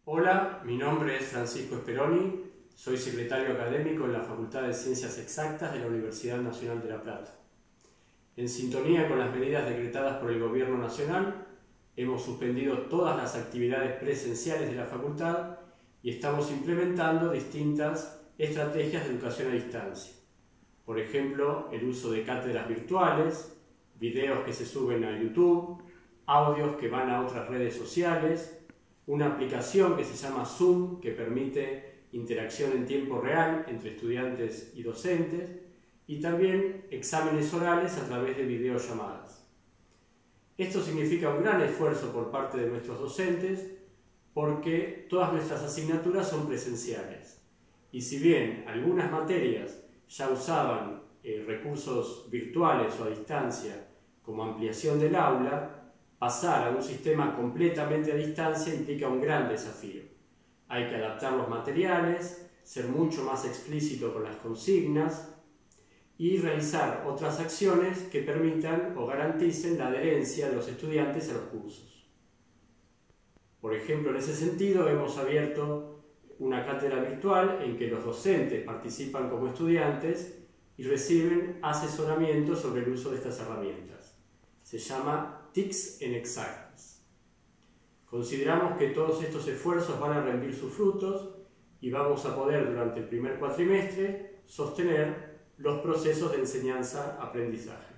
Hola, mi nombre es Francisco Speroni, soy secretario académico en la Facultad de Ciencias Exactas de la Universidad Nacional de La Plata. En sintonía con las medidas decretadas por el Gobierno Nacional, hemos suspendido todas las actividades presenciales de la facultad y estamos implementando distintas estrategias de educación a distancia. Por ejemplo, el uso de cátedras virtuales, videos que se suben a YouTube, audios que van a otras redes sociales, una aplicación que se llama Zoom, que permite interacción en tiempo real entre estudiantes y docentes, y también exámenes orales a través de videollamadas. Esto significa un gran esfuerzo por parte de nuestros docentes, porque todas nuestras asignaturas son presenciales. Y si bien algunas materias ya usaban recursos virtuales o a distancia como ampliación del aula, pasar a un sistema completamente a distancia implica un gran desafío. Hay que adaptar los materiales, ser mucho más explícito con las consignas y realizar otras acciones que permitan o garanticen la adherencia de los estudiantes a los cursos. Por ejemplo, en ese sentido hemos abierto una cátedra virtual en que los docentes participan como estudiantes y reciben asesoramiento sobre el uso de estas herramientas. Se llama TICS en Exactas. Consideramos que todos estos esfuerzos van a rendir sus frutos y vamos a poder durante el primer cuatrimestre sostener los procesos de enseñanza-aprendizaje.